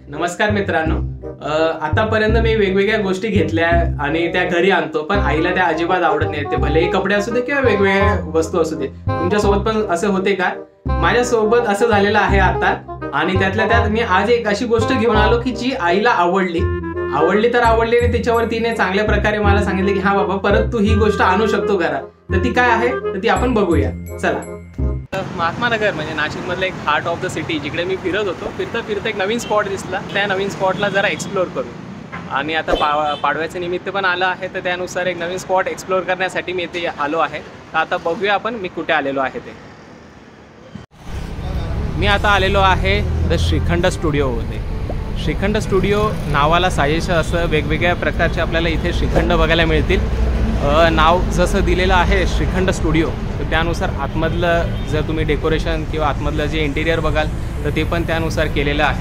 नमस्कार मित्रांनो. आतापर्यंत मी वेगवेगळ्या गोष्टी घेतल्या आणि त्या घरी आणतो, पण आईला त्या अजिबात आवडत नाही. ते भलेही कपडे असू दे किंवा वेगवेगळ्या वस्तू असू दे. तुमच्यासोबत पण असं होते का? माझ्यासोबत असं झालेलं आहे आता. आणि त्यातल्या त्यात मी आज एक अशी गोष्ट घेऊन आलो की जी आईला आवडली तर आवडली आणि त्याच्यावर तिने चांगल्या प्रकारे मला सांगितले की हा बाबा परत तू ही गोष्ट आणू शकतो घरात. तर ती काय आहे तर ती आपण बघूया. चला. महात्मा नगर म्हणजे नाशिक मधलं एक हार्ट ऑफ द सिटी, जिकडे मी फिरत होतो. फिरता एक नवीन स्पॉट दिसला. त्या नवीन स्पॉटला जरा एक्सप्लोर करू. आणि आता पाडव्याचं निमित्त पण आलं आहे, तर त्यानुसार एक नवीन स्पॉट एक्सप्लोर करण्यासाठी मी इथे आलो आहे. तर आता बघूया आपण मी कुठे आलेलो आहे ते. मी आता आलेलो आहे द श्रीखंड स्टुडिओमध्ये. श्रीखंड स्टुडिओ नावाला साजेसं असं वेगवेगळ्या प्रकारचे आपल्याला इथे श्रीखंड बघायला मिळतील. नाव जसं दिलेलं आहे श्रीखंड स्टुडिओ, तर त्यानुसार आतमधलं जर तुम्ही डेकोरेशन किंवा आतमधलं जे इंटिरियर बघाल तर ते पण त्यानुसार केलेलं आहे.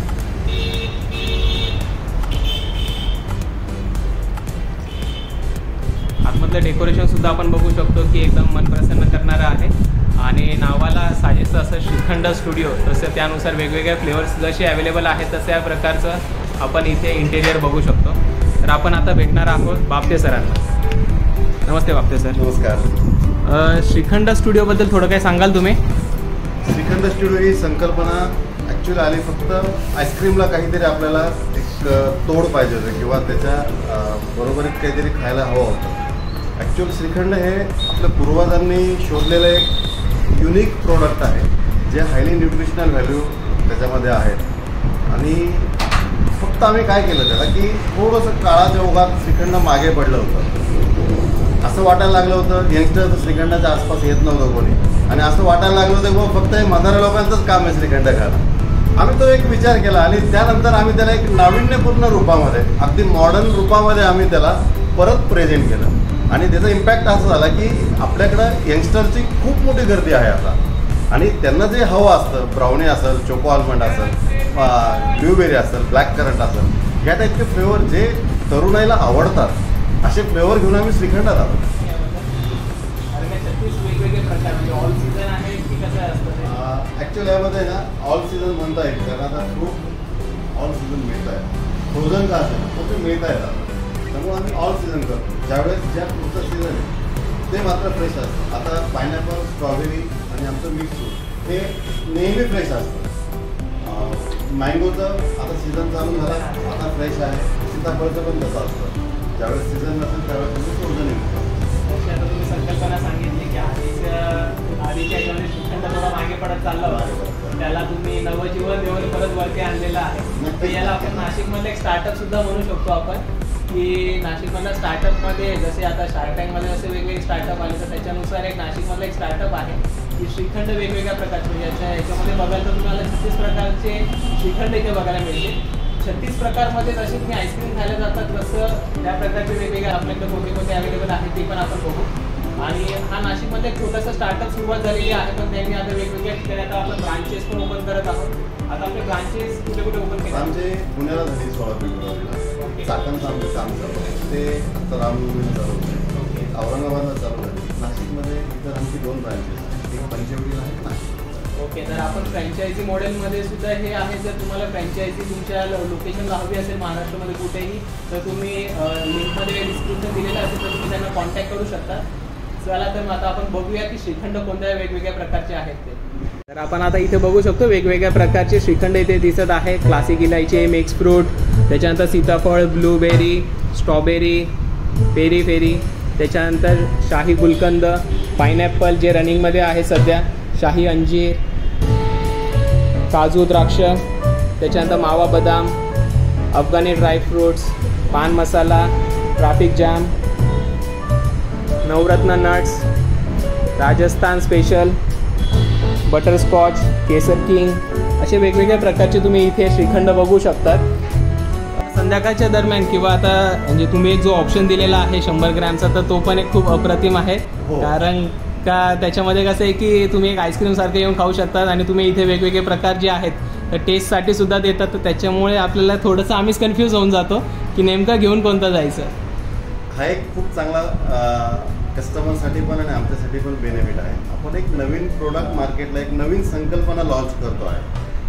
आतमधलं डेकोरेशनसुद्धा आपण बघू शकतो की एकदम मन प्रसन्न करणारं आहे. आणि नावाला साजेसं असं श्रीखंड स्टुडिओ, तसं त्यानुसार वेगवेगळ्या फ्लेवर्स जसे अवेलेबल आहेत तशा प्रकारचं आपण इथे इंटेरियर बघू शकतो. तर आपण आता भेटणार आहोत बापते सरांना. नमस्ते बापते सर. नमस्कार. श्रीखंड स्टुडिओबद्दल थोडं काय सांगाल तुम्ही? श्रीखंड स्टुडिओ ही संकल्पना ॲक्च्युली आली फक्त आईस्क्रीमला काहीतरी आपल्याला एक तोड पाहिजे होतं किंवा त्याच्या बरोबरीत काहीतरी खायला हवं होतं. ॲक्च्युअल श्रीखंड हे आपल्या पूर्वजांनी शोधलेलं एक युनिक प्रोडक्ट आहे, जे हायली न्यूट्रिशनल व्हॅल्यू त्याच्यामध्ये आहेत. आणि फक्त आम्ही काय केलं त्याला की थोडंसं काळाच्या ओघात श्रीखंड मागे पडलं होतं. असं वाटायला लागलं होतं यंगस्टर श्रीखंडाच्या आसपास येत नव्हतं कोणी. आणि असं वाटायला लागलं होतं की फक्त हे म्हाताऱ्या लोकांचंच काम आहे श्रीखंड खाणं. आम्ही तो एक विचार केला आणि त्यानंतर आम्ही त्याला एक नाविन्यपूर्ण रूपामध्ये, अगदी मॉडर्न रूपामध्ये आम्ही त्याला परत प्रेझेंट केलं. आणि त्याचा इम्पॅक्ट असा झाला की आपल्याकडं यंगस्टरची खूप मोठी गर्दी आहे आता. आणि त्यांना जे हवं असतं, ब्राउनी असेल, चोको आल्मंड असेल, ब्लूबेरी असेल, ब्लॅक करंट असेल, या टाईपचे फ्लेवर जे तरुणाईला आवडतात असे फ्लेवर घेऊन आम्ही श्रीखंडात आलो. ॲक्च्युअली यामध्ये ना ऑल सीझन म्हणता येईल, कारण आता फ्रूट ऑल सीझन मिळत आहे. फ्रोझन का असेल तो ते मिळता येतात, त्यामुळे आम्ही ऑल सीझन करतो. ज्यावेळेस ज्या फ्रूटचं सीझन आहे ते मात्र फ्रेश असतं. आता पायनॅपल, स्ट्रॉबेरी आणि आमचं मिक्स फ्रूट हे नेहमी फ्रेश असतं. मँगोचं आता सीझन चालू झाला, आता फ्रेश आहे. सीताफळचं पण तसं असतं, ज्यावेळेस सीझन नसेल त्यावेळेस तुम्ही फ्रोझन येतो. आता तुम्ही संकल्पना सांगितली की आधीच्या ज्यावेळेस श्रीखंड थोडा मागे पडत चालला होता, त्याला तुम्ही नवजीवन देऊन परत वरती आणलेलं आहे. तर याला आपण नाशिकमध्ये एक स्टार्टअप सुद्धा म्हणू शकतो आपण, की नाशिकमधल्या स्टार्टअपमध्ये जसे आता शार्क टँकमध्ये जसे वेगवेगळे स्टार्टअप आले, तर त्याच्यानुसार एक नाशिकमधला एक स्टार्टअप आहे की श्रीखंड वेगवेगळ्या प्रकारचे. याच्यामध्ये बघाल तर तुम्हाला 36 प्रकारचे श्रीखंड इथे बघायला मिळतील. 36 प्रकारमध्ये जसे तुम्ही आईस्क्रीम खायला जातात तसं त्या प्रकारचे वेगवेगळे आपल्याकडे कोणते अवेलेबल आहेत ते पण आपण बघू. आणि हा नाशिकमध्ये एक छोटासा स्टार्टअप सुरुवात झालेली आहे, पण त्यांनी आता वेगवेगळ्या ठिकाणी आता आपण ब्रांचेस पण ओपन करत आहोत. आता आपले ब्रांचेस कुठे कुठे ओपन केले? आमचे पुण्याला झाली 16 फेब्रुवारीला, चाकणचं आमचं काम चालू आहे ते आता रामनवमीला चालू आहे. औरंगाबादला चालू आहे. नाशिकमध्ये इतर आमची 2 ब्रांचेस आहेत, एक पंचवटीला आहे नाशिक. ओके. तर आपण फ्रँचायझी मॉडेलमध्ये सुद्धा हे आहे. जर तुम्हाला फ्रँचायझी तुमच्या लोकेशनला हवी असेल महाराष्ट्रामध्ये कुठेही, तर तुम्ही लिंकमध्ये डिस्क्रिप्शन दिलेलं असेल तर तुम्ही त्यांना कॉन्टॅक्ट करू शकता. चला तर आता आपण बघूया की श्रीखंड कोणत्या वेगवेगळ्या प्रकारचे आहेत ते. तर आपण आता इथे बघू शकतो वेगवेगळ्या प्रकारचे श्रीखंड इथे दिसत आहे. क्लासिक इलायची, मिक्स फ्रूट, त्याच्यानंतर सीताफळ, ब्लूबेरी, स्ट्रॉबेरी, पेरी फेरी, त्याच्यानंतर शाही गुलकंद, पायनॅपल जे रनिंगमध्ये आहे सध्या, शाही अंजीर, काजू द्राक्ष, त्याच्यानंतर मावा बदाम, अफगाणी dry fruits, paan masala, traffic jam, नवरत्न नट्स, राजस्थान स्पेशल, बटरस्कॉच, केसर किंग, असे वेगवेगळ्या प्रकारचे तुम्ही इथे श्रीखंड बघू शकतात. संध्याकाळच्या दरम्यान किंवा आता म्हणजे तुम्ही एक जो ऑप्शन दिलेला आहे 100 ग्रॅमचा, तर तो पण एक खूप अप्रतिम आहे. कारण का त्याच्यामध्ये कसं आहे की तुम्ही एक आईस्क्रीमसारखं येऊन खाऊ शकतात आणि तुम्ही इथे वेगवेगळे प्रकार जे आहेत तर टेस्टसाठी सुद्धा देतात. तर त्याच्यामुळे आपल्याला थोडंसं आम्हीच कन्फ्यूज होऊन जातो की नेमकं घेऊन कोणतं जायचं. हा एक खूप चांगला कस्टमरसाठी पण आणि आमच्यासाठी पण बेनिफिट आहे. आपण एक नवीन प्रोडक्ट मार्केटला, एक नवीन संकल्पना लॉन्च करतो आहे.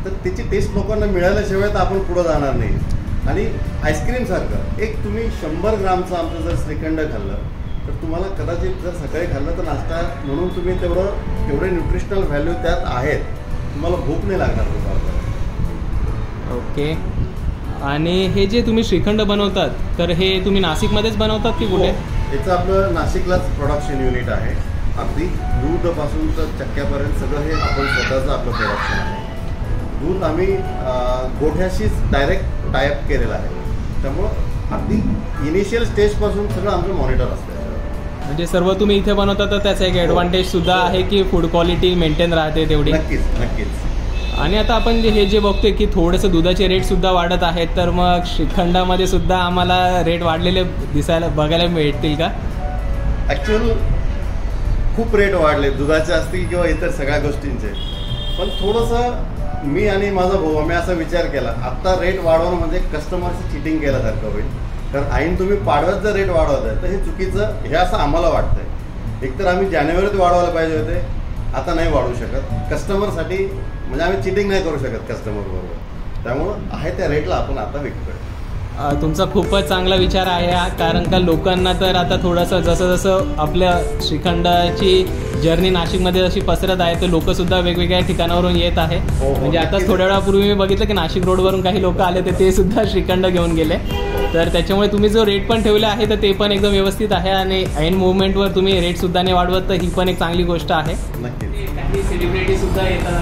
तर त्याची टेस्ट लोकांना मिळाल्याशिवाय तर आपण पुढं जाणार नाही. आणि आईस्क्रीमसारखं एक तुम्ही 100 ग्रामचं आमचं जर श्रीखंड खाल्लं तर तुम्हाला कदाचित जर सकाळी खाल्लं तर नाश्ता म्हणून तुम्ही तेवढे न्यूट्रिशनल व्हॅल्यू त्यात आहेत, तुम्हाला भूक नाही लागणार दुपारपर्यंत. ओके. आणि हे जे तुम्ही श्रीखंड बनवतात तर हे तुम्ही नाशिकमध्येच बनवतात की कुठे? याचं आपलं नाशिकलाच प्रोडक्शन युनिट आहे. अगदी दूधपासून तर चक्क्यापर्यंत सगळं हे आपण स्वतःचं आपलं प्रोडक्शन आहे. दूध आम्ही गोठ्याशीच डायरेक्ट टायअप केलेलं आहे, त्यामुळं अगदी इनिशियल स्टेजपासून सगळं आमचं मॉनिटर असतं. म्हणजे सर्व तुम्ही इथे बनवता तर त्याचा एक ॲडव्हान्टेज सुद्धा आहे की फूड क्वालिटी मेंटेन राहते तेवढी. नक्कीच. आणि आता आपण हे जे बघतोय की थोडंसं दुधाचे रेट सुद्धा वाढत आहेत, तर मग श्रीखंडामध्ये सुद्धा आम्हाला रेट वाढलेले बघायला मिळतील का? ॲक्च्युअल खूप रेट वाढले दुधाचे असतील किंवा इतर सगळ्या गोष्टींचे, पण थोडंसं मी आणि माझा भाऊ आम्ही असा विचार केला, आत्ता रेट वाढवणं म्हणजे कस्टमरचं चिटिंग केल्यासारखं होईल. कारण ऐन तुम्ही पाडव्यात जर रेट वाढवत आहे तर हे चुकीचं, हे असं आम्हाला वाटतंय. एकतर आम्ही जानेवारीत वाढवायला पाहिजे होते, आता नाही वाढवू शकत. कस्टमरसाठी म्हणजे आम्ही चिटिंग नाही करू शकत कस्टमरबरोबर, त्यामुळं आहे त्या रेटला आपण आता विकतोय. तुमचा खूपच चांगला विचार आहे हा, कारण का लोकांना तर आता थोडंसं जसं जसं आपल्या श्रीखंडाची जर्नी नाशिकमध्ये जशी पसरत आहे तर लोकंसुद्धा वेगवेगळ्या ठिकाणावरून येत आहे. म्हणजे आताच थोड्या वेळापूर्वी मी बघितलं की नाशिक रोडवरून काही लोक आले तर ते सुद्धा श्रीखंड घेऊन गेले. तर त्याच्यामुळे तुम्ही जो रेट पण ठेवले आहे तर ते पण एकदम व्यवस्थित आहे आणि ऐन मुवमेंटवर तुम्ही रेटसुद्धा नाही वाढवत, तर ही पण एक चांगली गोष्ट आहे. काही सेलिब्रिटी सुद्धा येतात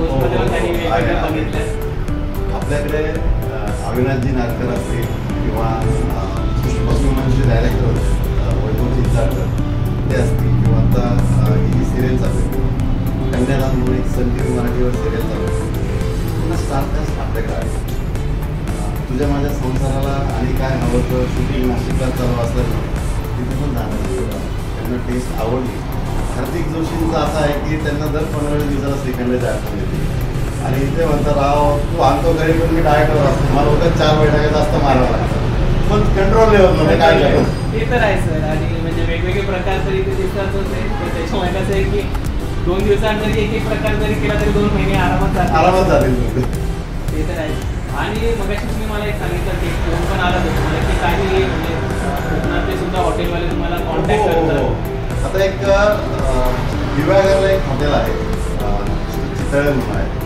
आपल्याकडे अविनाशजी नारकर असतील किंवा पुष्पसुमनचे डायरेक्टर होते वैभव चिंचाळकर ते असतील, किंवा आता ही जी सिरियल चालू आहे कन्यादान म्हणून एक सन टी व्ही मराठीवर सिरियल चालू आहे, पुन्हा स्टारकास्ट आपल्याकडे आहे. तुझ्या माझ्या संसाराला आणि काय हवं तर शूटिंग नाशिकला चालू असलं ना तिथे पण जाणार, त्यांना टेस्ट आवडली. हार्दिक जोशींचं असं आहे की त्यांना दर 15 दिवसाला श्रीखंडाची आठवण येते आणि इथे म्हणतात राव तू आणतो घरी पण मी डायटवर असतो, मला उगाच 4 बैठका जास्त मारावं लागतं, पण कंट्रोल लेवलमध्ये काय करतो ते तर आहे सर. आणि म्हणजे वेगवेगळे प्रकार तरी ते दिसतातच आहे, तर त्याच्यामुळे कसं आहे की 2 दिवसात जरी एक प्रकार जरी केला तरी 2 महिने आरामात जातील. ते तर आहे. आणि मगाशी तुम्ही मला एक सांगितलं की फोन पण आला तुम्हाला की काही म्हणजे कोकणातले सुद्धा हॉटेलवाले तुम्हाला कॉन्टॅक्ट करतात. आता एक विभागाला एक हॉटेल आहे चितळे म्हणून आहे,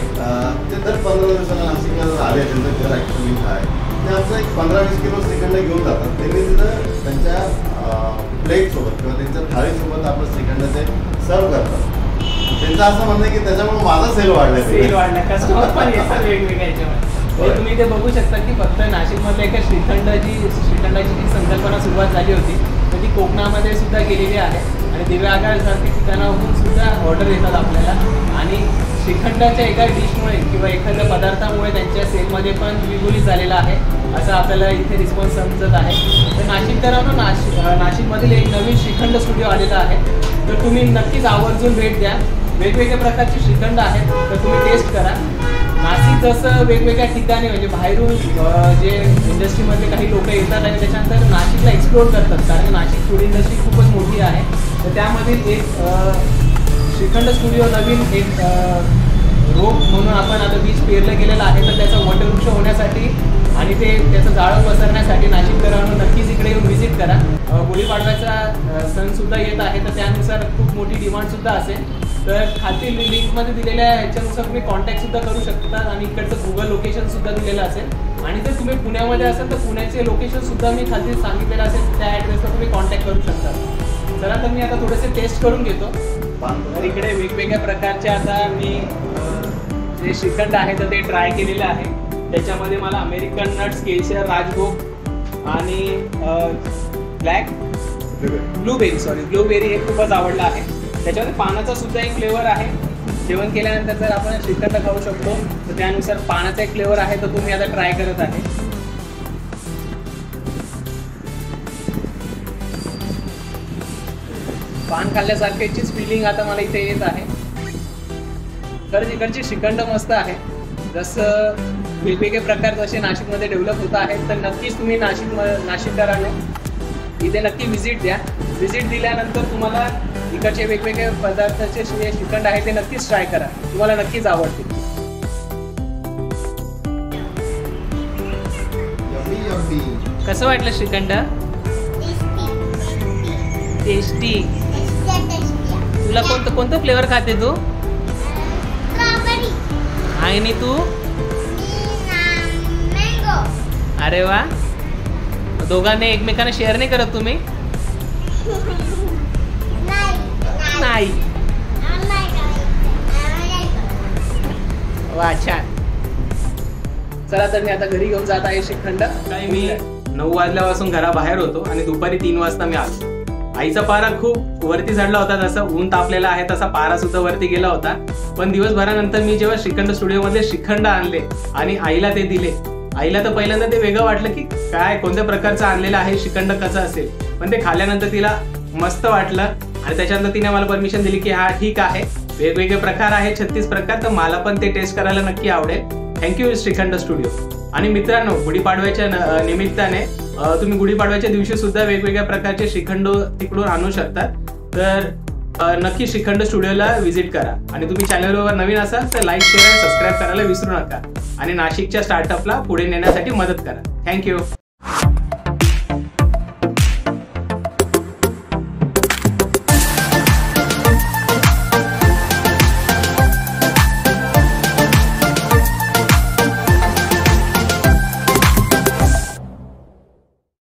ते दर 15 दिवसाला नाशिकला जर आले त्यांचं घर ॲक्च्युली आहे ते आमचं एक 15-20 किलो श्रीखंड घेऊन जातात. त्यांनी तिथं त्यांच्या प्लेटसोबत किंवा त्यांच्या थाळीसोबत आपलं श्रीखंड ते सर्व करतात. त्यांचं असं म्हणणं आहे की त्याच्यामुळे माझा सेल वाढला, कस्टमर पण येतात वेगवेगळ्या याच्यामध्ये. तुम्ही ते बघू शकता की फक्त नाशिकमधल्या एका श्रीखंडाची जी संकल्पना सुरुवात झाली होती तर ती कोकणामध्ये सुद्धा गेलेली आहे आणि दिव्या आगारसारख्या ठिकाणाहून सुद्धा ऑर्डर येतात आपल्याला. आणि श्रीखंडाच्या एका डिशमुळे किंवा एखाद्या पदार्थामुळे त्यांच्या सेलमध्ये पण द्विगुणित झालेला आहे असं आपल्याला इथे रिस्पॉन्स समजत आहे. तर नाशिककरांनो नाशिकमधील एक नवीन श्रीखंड स्टुडिओ आलेला आहे, तर तुम्ही नक्कीच आवर्जून भेट द्या. वेगवेगळ्या प्रकारचे श्रीखंड आहेत तर तुम्ही टेस्ट करा. नाशिक जसं वेगवेगळ्या ठिकाणी म्हणजे बाहेरून जे इंडस्ट्रीमधले काही लोक येतात आणि त्याच्यानंतर नाशिकला एक्सप्लोअर करतात, कारण नाशिक फूड इंडस्ट्री खूपच मोठी आहे. तर त्यामधील एक श्रीखंड स्टुडिओ नवीन एक रोप म्हणून आपण आता बीच पेरलं गेलेलं आहे, तर त्याचा वटवृक्ष होण्यासाठी आणि त्याचं जाळं पसरण्यासाठी नाशिककरांना नक्कीच इकडे येऊन व्हिजिट करा. गुढीपाडव्याचा सणसुद्धा येत आहे तर त्यानुसार खूप मोठी डिमांडसुद्धा असेल, तर खाली लिंकमध्ये दिलेल्या ह्याच्यानुसार तुम्ही कॉन्टॅक्टसुद्धा करू शकता आणि इकडचं गुगल लोकेशनसुद्धा दिलेलं असेल. आणि जर तुम्ही पुण्यामध्ये असाल तर पुण्याचे लोकेशनसुद्धा मी खाली सांगितलेलं असेल, त्या ॲड्रेसला तुम्ही कॉन्टॅक्ट करू शकता. चला तर मी आता थोडेसे टेस्ट करून घेतो. तर इकडे वेगवेगळ्या प्रकारचे आता मी जे श्रीखंड आहे तर ते ट्राय केलेलं आहे. त्याच्यामध्ये मला अमेरिकन नट्स, केशर, राजभोग आणि ब्लूबेरी हे खूपच आवडलं आहे. त्याच्यामध्ये पानाचा सुद्धा एक फ्लेवर आहे. जेवण केल्यानंतर जर आपण श्रीखंड खाऊ शकतो तर त्यानुसार पानाचा एक फ्लेवर आहे, तर तुम्ही आता ट्राय करत आहे. पान खाल्ल्यासारख्याचीच फिलिंग आता मला इथे येत आहे. खरंच इकडची श्रीखंड मस्त आहे. जसं वेगवेगळे प्रकार जसे नाशिकमध्ये डेव्हलप होत आहेत, तर नक्कीच तुम्ही नाशिककरांनो इथे नक्की व्हिजिट द्या. व्हिजिट दिल्यानंतर तुम्हाला इकडचे वेगवेगळे पदार्थाचे जे श्रीखंड आहे ते नक्कीच ट्राय करा, तुम्हाला नक्कीच आवडतील. टेस्टी. कसं वाटलं श्रीखंड? टेस्टी. तुला कोणतं फ्लेवर खाते तू? आणि तू? अरे वा, दोघांनी एकमेकांना शेअर नाही करत तुम्ही? नाही. वा, छान. चला तर मी आता घरी घेऊन जात आहे श्रीखंड. काही मी 9 वाजल्यापासून घराबाहेर होतो आणि दुपारी 3 वाजता मी आलो. आईचा पारा खूप वरती चढला होता, जसं ऊन तापलेला आहे तसा पारा सुद्धा वरती गेला होता. पण दिवसभरानंतर मी जेव्हा श्रीखंड स्टुडिओ मधले श्रीखंड आणले आणि आईला ते दिले, आईला तर पहिल्यांदा ते वेगळं वाटलं की काय कोणत्या प्रकारचं आणलेलं आहे, श्रीखंड कसं असेल. पण ते खाल्ल्यानंतर तिला मस्त वाटलं आणि त्याच्यानंतर तिने मला परमिशन दिली की हा ठीक आहे, वेगवेगळे प्रकार आहे, 36 प्रकार, तर मला पण ते टेस्ट करायला नक्की आवडेल. Thank you Shrikhand Studio. आणि मित्रांनो, गुढीपाडव्याच्या निमित्ताने तुम्ही गुढीपाडव्याच्या दिवशी सुद्धा वेगवेगळ्या प्रकारचे श्रीखंड तिकडून आणू शकता. तर नक्की श्रीखंड स्टुडिओला व्हिजिट करा. आणि तुम्ही चॅनलवर नवीन असाल तर लाईक, शेअर आणि सबस्क्राईब करायला विसरू नका आणि नाशिकच्या स्टार्टअपला पुढे नेण्यासाठी मदत करा. थँक्यू.